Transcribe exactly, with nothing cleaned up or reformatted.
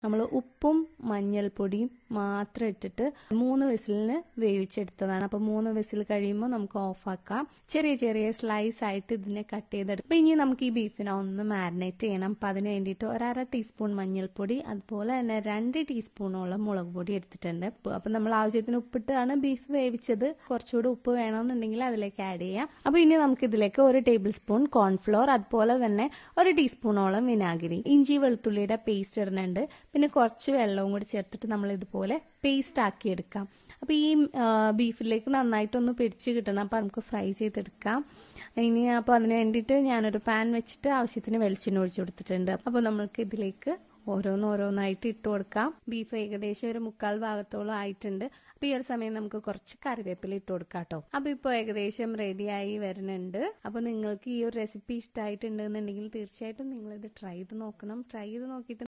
നമ്മൾ ഉപ്പും മഞ്ഞൾപ്പൊടിയും മാത്രം ഇട്ടിട്ട് മൂന്ന് വിസിലിന് വേവിച്ചെടുത്തതാണ്. അപ്പൊ മൂന്ന് വിസിൽ കഴിയുമ്പോൾ നമുക്ക് ഓഫ് ആക്കാം. ചെറിയ ചെറിയ സ്ലൈസ് ആയിട്ട് ഇതിനെ കട്ട് ചെയ്തെടുക്കും. അപ്പൊ ഇനി നമുക്ക് ഈ ബീഫിനെ ഒന്ന് മാരിനേറ്റ് ചെയ്യണം. അപ്പൊ അതിന് വേണ്ടിയിട്ട് ഒരര ടീസ്പൂൺ മഞ്ഞൾപ്പൊടി, അതുപോലെ തന്നെ രണ്ട് ടീസ്പൂണോളം മുളക് പൊടി എടുത്തിട്ടുണ്ട്. അപ്പൊ നമ്മൾ ആവശ്യത്തിന് ഉപ്പിട്ടാണ് ബീഫ് വേവിച്ചത്. കുറച്ചുകൂടി ഉപ്പ് വേണമെന്നുണ്ടെങ്കിൽ അതിലേക്ക് ആഡ് ചെയ്യാം. അപ്പൊ ഇനി നമുക്ക് ഇതിലേക്ക് ഒരു ടേബിൾ സ്പൂൺ കോൺഫ്ലോർ, അതുപോലെ തന്നെ ഒരു ടീസ്പൂണോളം വിനാഗിരി, ഇഞ്ചി വെളുത്തുള്ളിയുടെ പേസ്റ്റ് ഇടുന്നുണ്ട്. പിന്നെ കുറച്ച് വെള്ളവും കൂടി ചേർത്തിട്ട് നമ്മൾ ഇതുപോലെ പേസ്റ്റ് ആക്കി എടുക്കാം. അപ്പൊ ഈ ബീഫിലേക്ക് നന്നായിട്ടൊന്ന് പിടിച്ച് കിട്ടണം. അപ്പൊ നമുക്ക് ഫ്രൈ ചെയ്തെടുക്കാം. ഇനി അപ്പൊ അതിന് വേണ്ടിയിട്ട് ഞാനൊരു പാൻ വെച്ചിട്ട് ആവശ്യത്തിന് വെളിച്ചെണ്ണ ഒഴിച്ചു കൊടുത്തിട്ടുണ്ട്. അപ്പൊ നമ്മൾക്ക് ഇതിലേക്ക് ഓരോന്നോരോന്നായിട്ട് ഇട്ട് കൊടുക്കാം. ബീഫ് ഏകദേശം ഒരു മുക്കാൽ ഭാഗത്തോളം ആയിട്ടുണ്ട്. അപ്പൊ ഈ ഒരു സമയം നമുക്ക് കുറച്ച് കറിവേപ്പില ഇട്ട് കൊടുക്കാം കേട്ടോ. അപ്പൊ ഇപ്പൊ ഏകദേശം റെഡിയായി വരുന്നുണ്ട്. അപ്പൊ നിങ്ങൾക്ക് ഈ ഒരു റെസിപ്പി ഇഷ്ടമായിട്ടുണ്ടെന്നുണ്ടെങ്കിൽ തീർച്ചയായിട്ടും നിങ്ങൾ ഇത് ട്രൈ ചെയ്ത് നോക്കണം. ട്രൈ ചെയ്ത് നോക്കിയിട്ട്